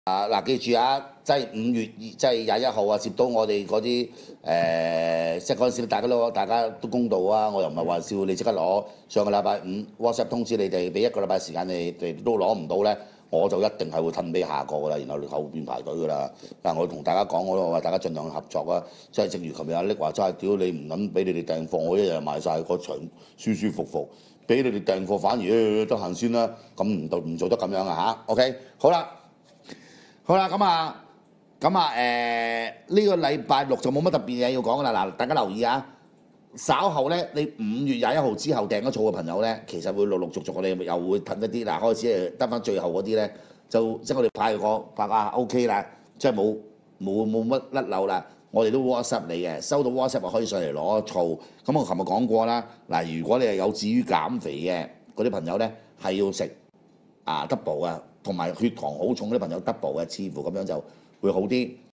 嗱，記住啊，即係5月即係21號啊，接到我哋嗰啲即係嗰陣時大家都公道啊，我又唔係話笑你即刻攞。上個禮拜五 WhatsApp 通知你哋，俾1個禮拜時間你哋都攞唔到咧，我就一定係會褪俾下個噶啦，然後後邊排隊噶啦。但係我同大家講，我話大家盡量合作啊，即係正如琴日阿力話齋，屌你唔撚俾你哋訂貨，我一日賣晒個場舒舒服服，俾你哋訂貨反而得閒先啦，咁唔做得咁樣啊嚇 OK， 好啦。好啦，呢個禮拜六就冇乜特別嘢要講啦。嗱，大家留意啊，稍後咧，你5月21號之後訂咗草嘅朋友咧，其實會陸陸續續我哋又會褪一啲。嗱，開始係得翻最後嗰啲咧，就即係我哋派 OK 啦，即係冇乜甩漏啦。我哋都 WhatsApp 你嘅，收到 WhatsApp 就可以上嚟攞醋。咁我琴日講過啦，嗱，如果你係有志於減肥嘅嗰啲朋友咧，係要食double 啊。同埋血糖好重嗰啲朋友 double 嘅，似乎咁樣就會好啲。